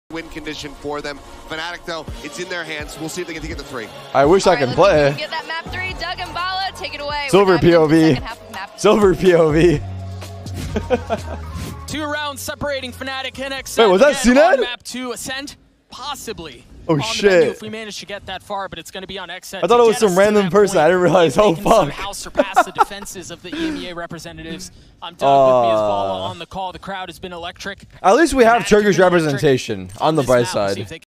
win condition for them. Fnatic, though, it's in their hands. We'll see if they get to get the 3. I wish I could play. Get that map 3. Doug and Bala, take it away. Silver POV. Silver POV. 2 rounds separating Fnatic and XN. Wait, was that cNed? Map 2 Ascent, possibly. Oh shit! If we manage to get that far, but it's going to be on XN. I thought it was some random person. I didn't realize. Oh fuck! Somehow surpass the defenses of the EMEA representatives. I'm done with me as Bala on the call. The crowd has been electric. At least we have Turkish representation on the bright side.